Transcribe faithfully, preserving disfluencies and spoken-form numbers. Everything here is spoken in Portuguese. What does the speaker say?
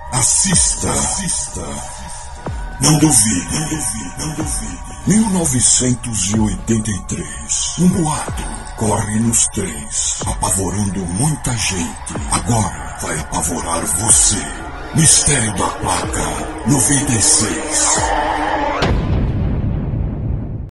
Assista. Assista. Não duvide. Não duvide. Não duvide. mil novecentos e oitenta e três. Um boato corre nos trens, apavorando muita gente. Agora vai apavorar você. Mistério da Placa noventa e seis.